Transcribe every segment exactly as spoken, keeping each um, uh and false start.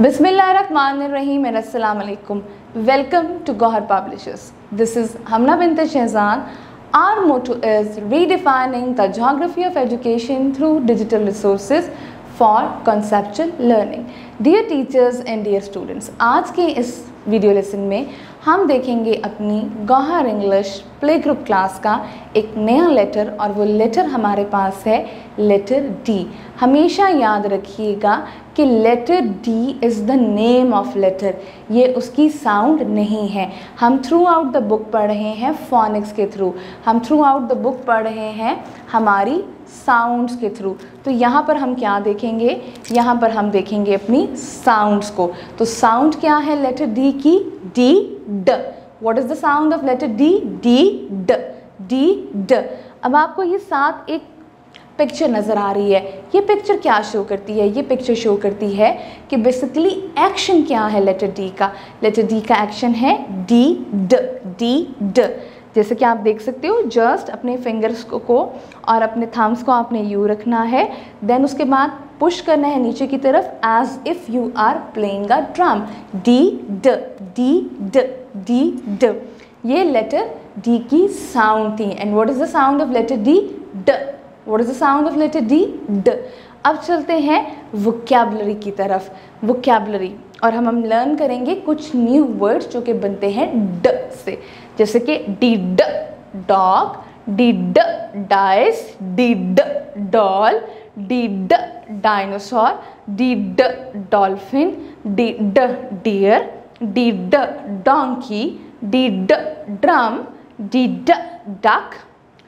Bismillahirrahmanirrahim and Assalamu alaikum. Welcome to Gohar Publishers. This is Hamna bint Shehzan. Our motto is redefining the geography of education through digital resources for conceptual learning. Dear teachers and dear students, आज के इस video lesson में हम देखेंगे अपनी Gauhar English play group class का एक नया लेटर, और वो लेटर हमारे पास है लेटर डी। हमेशा याद रखिएगा कि letter D is the name of letter, ये उसकी साउंड नहीं है। हम थ्रू आउट द बुक पढ़ रहे हैं फोनिक्स के थ्रू, हम थ्रू आउट द बुक पढ़ रहे हैं हमारी साउंड्स के थ्रू। तो यहाँ पर हम क्या देखेंगे, यहाँ पर हम देखेंगे अपनी साउंड्स को। तो साउंड क्या है लेटर डी की? डी ड। What is the sound of letter D? D ड, डी ड। अब आपको ये साथ एक पिक्चर नज़र आ रही है। ये पिक्चर क्या शो करती है? ये पिक्चर शो करती है कि बेसिकली एक्शन क्या है लेटर डी का। लेटर डी का एक्शन है डी ड, डी ड। जैसे कि आप देख सकते हो, जस्ट अपने फिंगर्स को, को और अपने थम्स को आपने यू रखना है, देन उसके बाद पुश करना है नीचे की तरफ as if you are playing a drum. D ड, डी ड, डी ड। ये लेटर डी की साउंड थी। And what is the sound of letter D? ड। What is the sound of letter D? ड। अब चलते हैं वोकैबुलरी की तरफ, वोकैबुलरी, और हम हम लर्न करेंगे कुछ न्यू वर्ड्स जो कि बनते हैं ड से। जैसे कि डी ड डॉग, डी ड डाइस, डी ड डॉल, डी ड डायनासोर, डी ड डॉल्फिन, डी ड डियर, डी ड डोंकी, डी ड ड्रम, डी ड डक।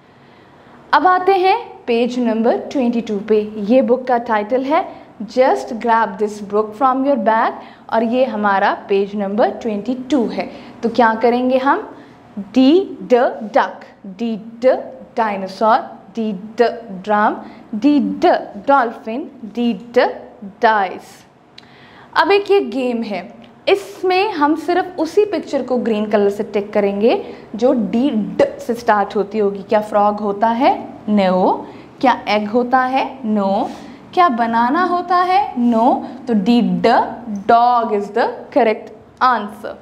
अब आते हैं पेज नंबर बाईस पे। ये बुक का टाइटल है just grab this book from your bag, और ये हमारा पेज नंबर बाईस है। तो क्या करेंगे हम? डी ड डक, डी ड डायनासोर, डी ड ड्रम, डी ड डॉल्फिन, डी ड डाइस। अब एक ये गेम है, इसमें हम सिर्फ उसी पिक्चर को ग्रीन कलर से टिक करेंगे जो डी ड से स्टार्ट होती होगी। क्या फ्रॉग होता है? नो। क्या एग होता है? नो। क्या बनाना होता है? नो। तो डी ड dog is the correct answer.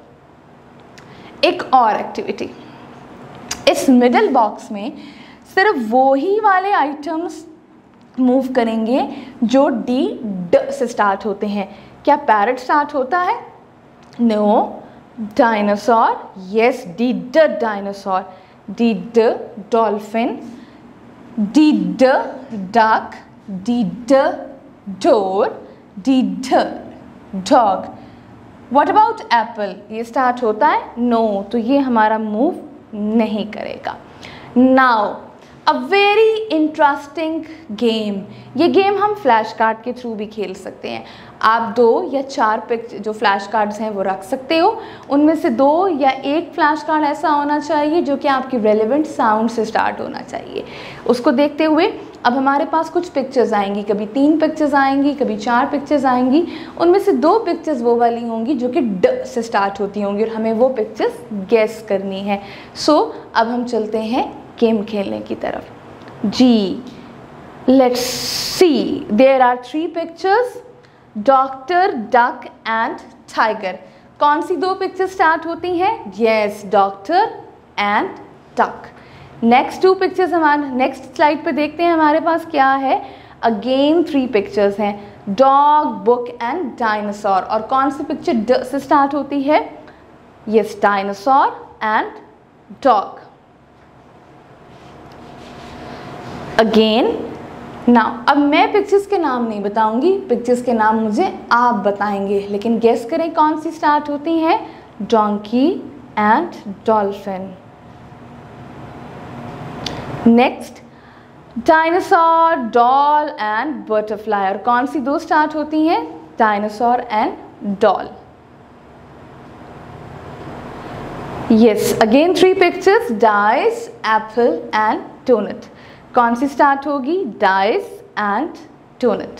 एक और एक्टिविटी, इस मिडल बॉक्स में सिर्फ वो ही वाले आइटम्स मूव करेंगे जो डी ड से स्टार्ट होते हैं। क्या पैरट स्टार्ट होता है? नो। डायनासोर? यस, डी ड डायनासोर, डी ड डॉल्फिन, डी ड डक, डी ड डोर, डी ड डॉग। What about apple? ये स्टार्ट होता है? नो। तो ये हमारा मूव नहीं करेगा। Now a very interesting game. ये गेम हम फ्लैश कार्ड के थ्रू भी खेल सकते हैं। आप दो या चार पिक जो फ्लैश कार्ड्स हैं वो रख सकते हो। उनमें से दो या एक फ्लैश कार्ड ऐसा होना चाहिए जो कि आपकी रेलेवेंट साउंड से स्टार्ट होना चाहिए। उसको देखते हुए अब हमारे पास कुछ पिक्चर्स आएंगी, कभी तीन पिक्चर्स आएंगी, कभी चार पिक्चर्स आएंगी। उनमें से दो पिक्चर्स वो वाली होंगी जो कि ड से स्टार्ट होती होंगी, और हमें वो पिक्चर्स गेस करनी है। सो so, अब हम चलते हैं गेम खेलने की तरफ। जी, let's see, there are three pictures, doctor, duck and tiger. कौन सी दो पिक्चर स्टार्ट होती हैं? Yes, doctor and duck. Next two pictures हमारे नेक्स्ट स्लाइड पे देखते हैं हमारे पास क्या है। अगेन थ्री पिक्चर्स हैं, डॉग, बुक एंड डायनासोर। और कौन सी पिक्चर ड से स्टार्ट होती है? Yes, dinosaur and dog. Again now, अब मैं पिक्चर्स के नाम नहीं बताऊंगी, पिक्चर्स के नाम मुझे आप बताएंगे, लेकिन गेस करें कौन सी स्टार्ट होती है? Donkey and dolphin. Next, dinosaur, doll and butterfly. और कौन सी दो स्टार्ट होती हैं? Dinosaur and doll. Yes, again three pictures, dice, apple and donut. कौन सी स्टार्ट होगी? Dice and donut.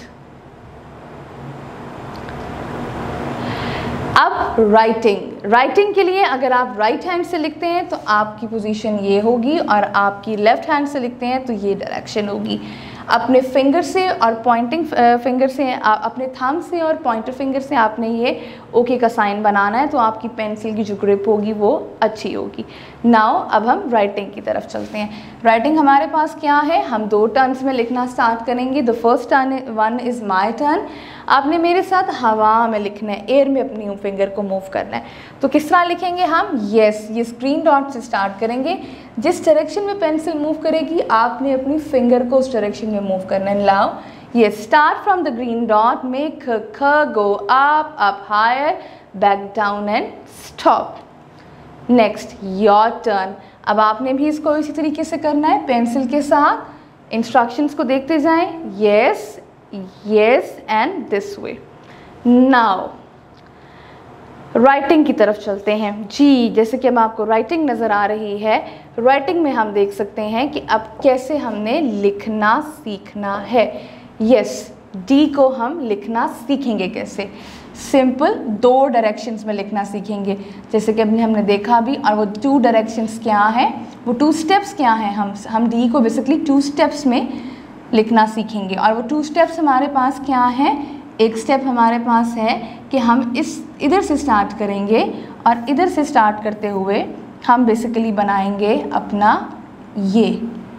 अब राइटिंग, राइटिंग के लिए अगर आप राइट हैंड से लिखते हैं तो आपकी पोजीशन ये होगी, और आपकी लेफ्ट हैंड से लिखते हैं तो ये डायरेक्शन होगी। अपने फिंगर से और पॉइंटिंग फिंगर से, अपने थंब से और पॉइंटर फिंगर से आपने ये ओके का साइन बनाना है, तो आपकी पेंसिल की जो ग्रिप होगी वो अच्छी होगी। नाउ अब हम राइटिंग की तरफ चलते हैं। राइटिंग हमारे पास क्या है, हम दो टर्न्स में लिखना स्टार्ट करेंगे। The first turn one is my turn. आपने मेरे साथ हवा में लिखना है, एयर में अपनी फिंगर को मूव करना है। तो किस तरह लिखेंगे हम, यस ये स्क्रीन डॉट से स्टार्ट करेंगे। जिस डायरेक्शन में पेंसिल मूव करेगी आपने अपनी फिंगर को उस डायरेक्शन में मूव करना है। नाउ ये start from the green dot, make ख go up, up higher, back down and stop. Next your turn. अब आपने भी इसको इसी तरीके से करना है, पेंसिल के साथ इंस्ट्रक्शंस को देखते जाएं, yes yes and this way. Now writing की तरफ चलते हैं जी। जैसे कि अब आपको राइटिंग नज़र आ रही है, राइटिंग में हम देख सकते हैं कि अब कैसे हमने लिखना सीखना है। यस डी को हम लिखना सीखेंगे कैसे, सिंपल दो डायरेक्शंस में लिखना सीखेंगे, जैसे कि अभी हमने देखा भी। और वो टू डायरेक्शंस क्या हैं, वो टू स्टेप्स क्या हैं, हम हम डी को बेसिकली टू स्टेप्स में लिखना सीखेंगे। और वो टू स्टेप्स हमारे पास क्या हैं, एक स्टेप हमारे पास है कि हम इस इधर से स्टार्ट करेंगे और इधर से स्टार्ट करते हुए हम बेसिकली बनाएंगे अपना ये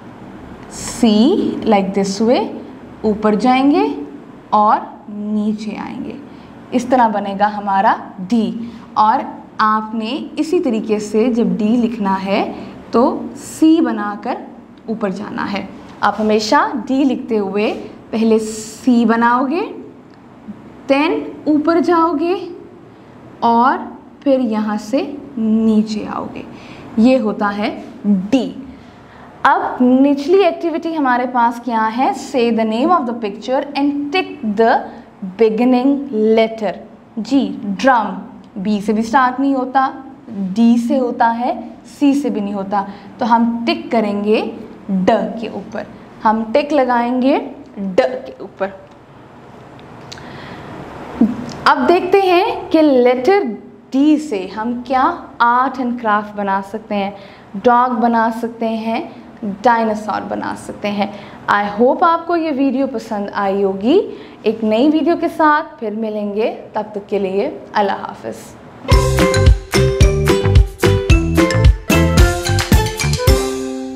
सी लाइक दिस वे, ऊपर जाएंगे और नीचे आएंगे, इस तरह बनेगा हमारा डी। और आपने इसी तरीके से जब डी लिखना है तो सी बनाकर ऊपर जाना है। आप हमेशा डी लिखते हुए पहले सी बनाओगे, देन ऊपर जाओगे और फिर यहाँ से नीचे आओगे, ये होता है डी। अब निचली एक्टिविटी हमारे पास क्या है, say the name of the picture and tick the beginning letter. जी ड्रम, बी से भी स्टार्ट नहीं होता, डी से होता है, सी से भी नहीं होता, तो हम टिक करेंगे ड के ऊपर, हम टिक लगाएंगे ड के ऊपर। अब देखते हैं कि लेटर डी से हम क्या आर्ट एंड क्राफ्ट बना सकते हैं, डॉग बना सकते हैं, डायनासोर बना सकते हैं। आई होप आपको ये वीडियो पसंद आई होगी। एक नई वीडियो के साथ फिर मिलेंगे, तब तक के लिए अल्लाह हाफ़िज़।